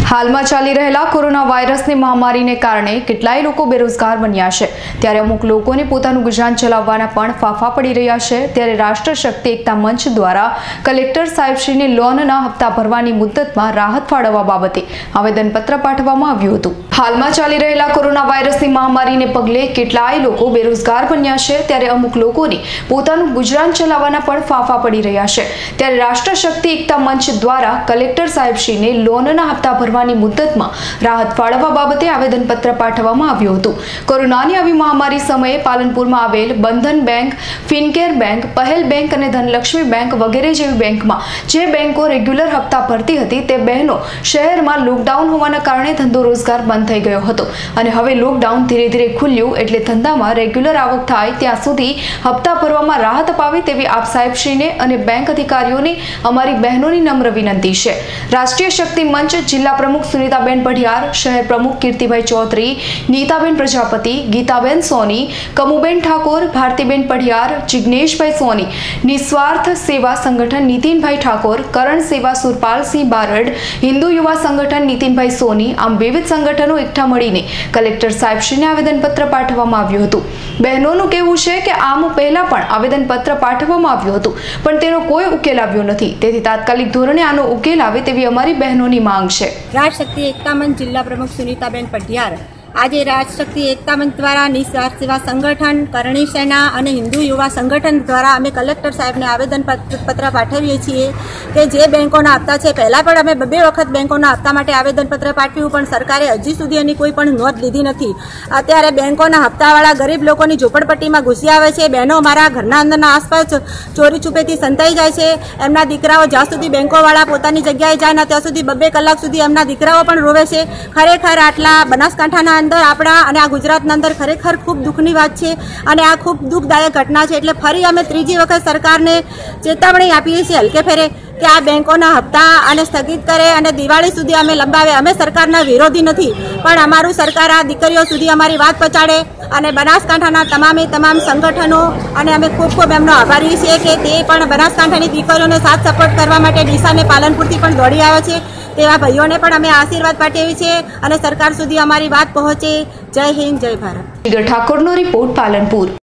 હાલમાં ચાલી રહેલા કોરોના વાયરસની મહામારીને કારણે કેટલાય લોકો બેરોજગાર બન્યા છે। ત્યારે અમુક લોકોને પોતાનું ગુજરાન ચલાવવાના પણ ફાફા પડી રહ્યા છે। ત્યારે રાષ્ટ્ર શક્તિ એકતા મંચ દ્વારા કલેક્ટર સાહેબશ્રીને લોનના હપ્તા ભરવાની મુદ્દતમાં રાહત ફાળવવા બાબતે આવેદનપત્ર પાઠવવામાં આવ્યું હતું। હાલમાં ચાલી રહેલા કોરોના વાયરસની મહામારીને પગલે કેટલાય લોકો બેરોજગાર બન્યા છે। ત્યારે અમુક લોકોને પોતાનું ગુજરાન ચલાવવાના પણ ફાફા પડી રહ્યા છે। ત્યારે રાષ્ટ્ર શક્તિ એકતા મંચ દ્વારા કલેક્ટર સાહેબશ્રીને લોનના હપ્તા ભરવાની મુદ્દતમાં રાહત ફાળવવા બાબતે આવેદનપત્ર પાઠવવામાં આવ્યું હતું। કોરોનાની આવી મહામારી સમયે પાલનપુરમાં આવેલ Bandhan bank, Fincare bank, Pahal bank અને ધનલક્ષ્મી બેંક વગેરે જેવી બેંકમાં જે બેંકો રેગ્યુલર હપ્તા ભરતી હતી તે બહેનો શહેરમાં લોકડાઉન હોવાના કારણે ધંધો રોજગાર બંધ થઈ ગયો હતો અને હવે લોકડાઉન ધીરે ધીરે ખુલ્યું એટલે ધંધામાં રેગ્યુલર આવક થાય ત્યાં સુધી હપ્તા ભરવામાં રાહત અપાવે તેવી આપ સાહેબશ્રીને અને બેંક અધિકારીઓને અમારી બહેનોની નમ્ર વિનંતી છે। રાષ્ટ્રીય શક્તિ મંચ જિલ્લા પ્રમુખ સુનિતાબેન પઢિયાર, શહેર પ્રમુખ કીર્તિભાઈ ચૌધરી, નીતાબેન પ્રજાપતિ, ગીતાબેન સોની, કમુબેન ઠાકોર, ભારતીબેન પઢિયાર, જિગ્નેશભાઈ સોની, નિસ્વાર્થ સેવા સંગઠન નીતિનભાઈ ઠાકોર, કરણ સેવા સુરપાલસિંહ બારડ, હિન્દુ યુવા સંગઠન નીતિનભાઈ સોની, આમ વિવિધ સંગઠનો એકઠા મળીને કલેક્ટર સાહેબશ્રીને આવેદનપત્ર પાઠવવામાં આવ્યું હતું। બહેનોનું કહેવું છે કે આમ પહેલા પણ આવેદનપત્ર પાઠવવામાં આવ્યું હતું પણ તેનો કોઈ ઉકેલ આવ્યો નથી, તેથી તાત્કાલિક ધોરણે આનો ઉકેલ આવે તેવી અમારી બહેનોની માંગ છે। રાષ્ટ્રશક્તિ એકતા મંચ જિલ્લા પ્રમુખ સુનિતાબેન પઢિયાર આજે રાષ્ટ્રશક્તિ એકતા મંચ દ્વારા નિસ્વાર્થ સેવા સંગઠન, કરણી સેના અને હિન્દુ યુવા સંગઠન દ્વારા અમે કલેક્ટર સાહેબને આવેદનપત્ર પાઠવીએ છીએ કે જે બેંકોના હપ્તા છે, પહેલાં પણ અમે બે વખત બેંકોના હપ્તા માટે આવેદનપત્ર પાઠવ્યું પણ સરકારે હજી સુધી એની કોઈ પણ નોંધ લીધી નથી। અત્યારે બેંકોના હપ્તાવાળા ગરીબ લોકોની ઝૂંપડપટ્ટીમાં ઘૂસી આવે છે। બહેનો મારા ઘરના અંદરના આસપાસ ચોરી છુપેથી સંતાઈ જાય છે। એમના દીકરાઓ જ્યાં સુધી બેંકોવાળા પોતાની જગ્યાએ જાય ને ત્યાં સુધી 2-2 કલાક સુધી એમના દીકરાઓ પણ રોવે છે। ખરેખર આટલા બનાસકાંઠાના અંદર આપણા અને આ ગુજરાતના અંદર ખરેખર ખૂબ દુઃખની વાત છે અને આ ખૂબ દુઃખદાયક ઘટના છે। એટલે ફરી અમે ત્રીજી વખત સરકારને ચેતવણી આપીએ છીએ હલકે ફેરે કે આ બેંકોના હપ્તા અને સ્થગિત કરે અને દિવાળી સુધી અમે લંબાવે। અમે સરકારના વિરોધી નથી પણ અમારું સરકાર આ દીકરીઓ સુધી અમારી વાત પહોંચાડે અને બનાસકાંઠાના તમામ સંગઠનો અને અમે ખૂબ ખૂબ એમનો આભારી છીએ કે તે પણ બનાસકાંઠાની દીકરીઓને સાથ સપોર્ટ કરવા માટે ડીસાને પાલનપુરથી પણ દોડી આવે છે। તેવા ભાઈઓને પણ અમે આશીર્વાદ પાઠવીએ છીએ અને સરકાર સુધી અમારી વાત પહોંચે। જય હિન્દ, જય ભારત। ઠાકોરનો રિપોર્ટ, પાલનપુર।